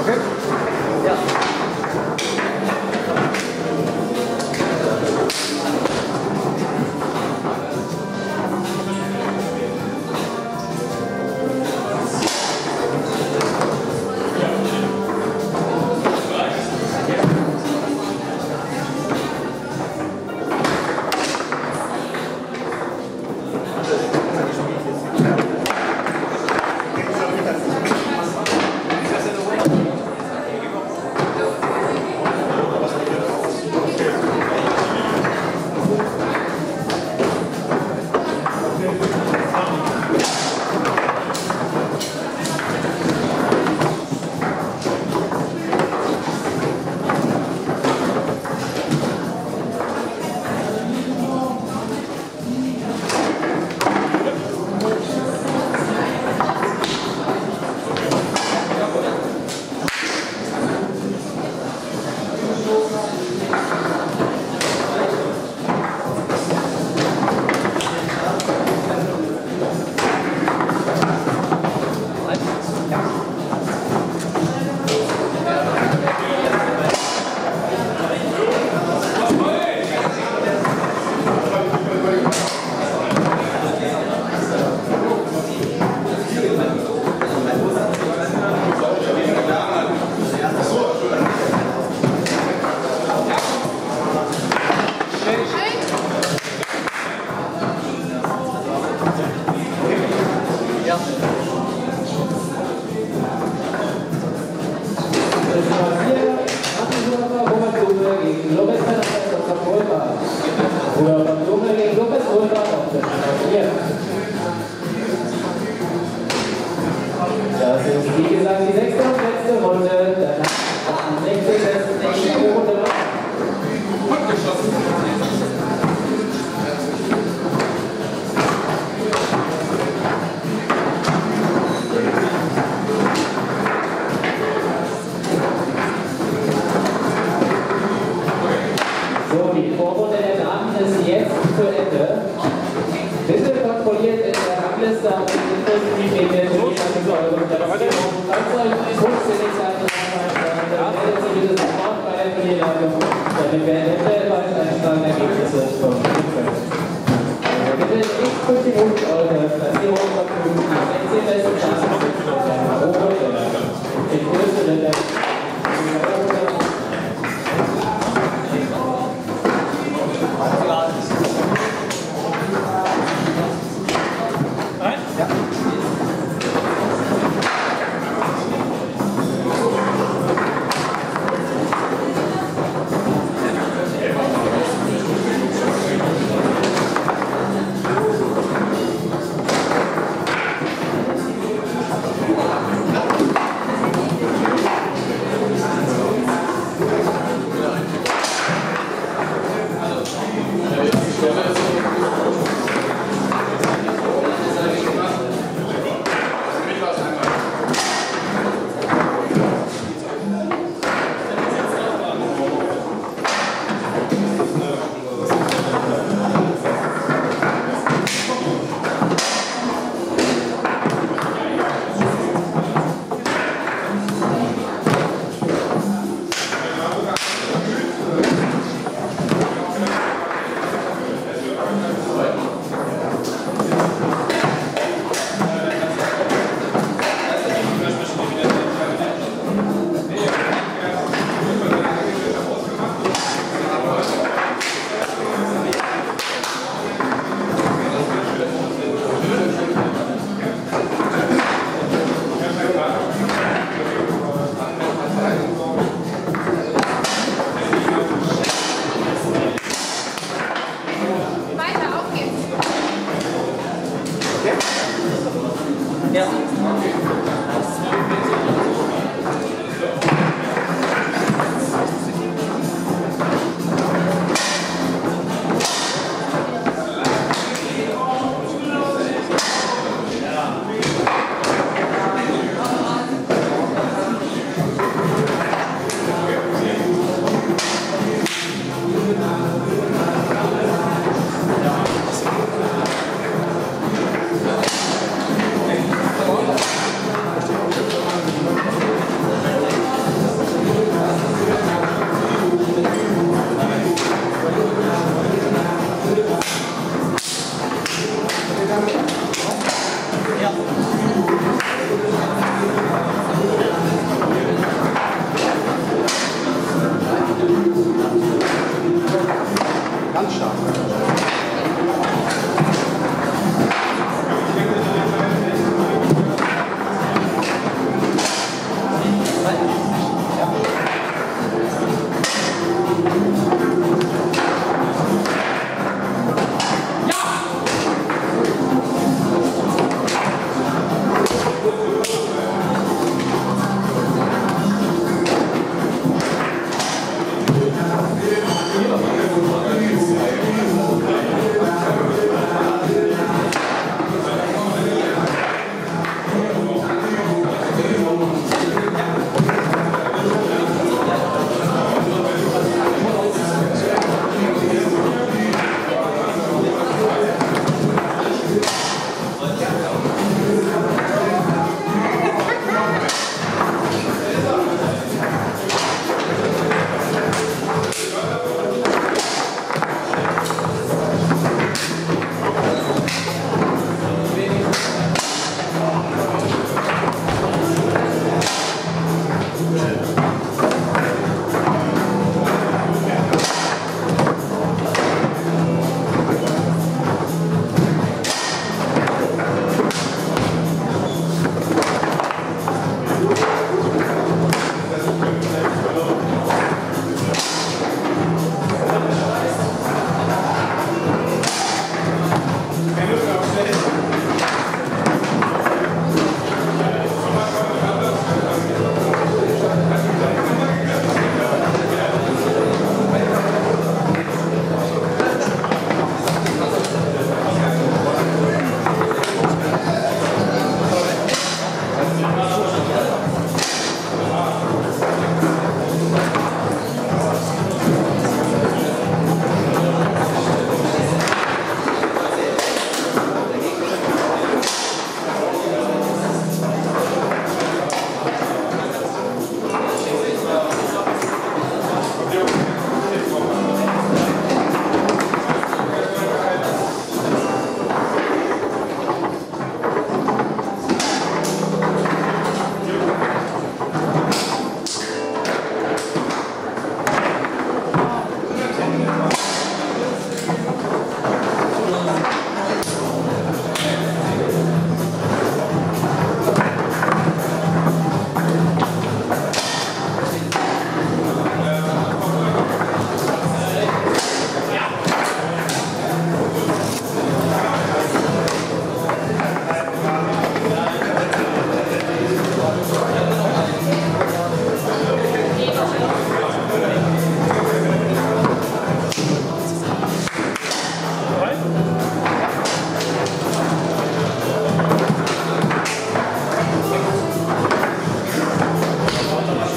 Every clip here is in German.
Okay? Ja. Das ist wie gesagt die 6. und letzte Runde. Danach nächste Runde. So, die Vorrunde der Damen ist jetzt zu Ende. Bitte kontrolliert in der Rangliste auf den Positivität der Turnierplatzierung. Falls euch fußzählig sein, dann meldet sich bitte sofort bei der Turnierleitung, damit wir eventuell bald einschlagende Ergebnisse verfolgen können. Bitte nicht 5 Minuten eure Platzierung verfügen. Die 16 besten Chancen sind der Ober- in größeren Ländern.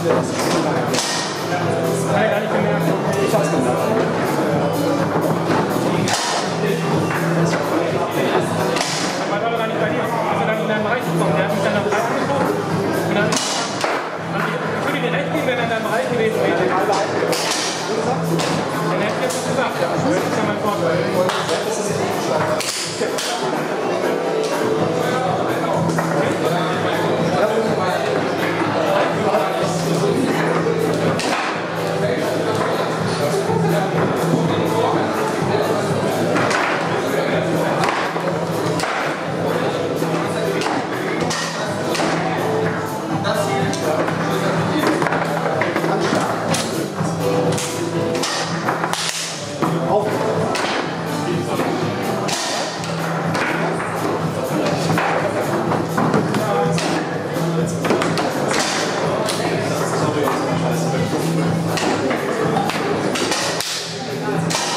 hat er gar nicht gemerkt. Ich hab's gesagt. Aber war doch gar nicht bei dir. Als er dann in deinen Bereich gekommen, der hat mich dann nach Bereich angesprochen. Und dann ich würde dir recht geben, wenn er in deinem Bereich gewesen wäre. Dann hätte ich jetzt was gesagt. Ja, das ist ja mein Vorteil.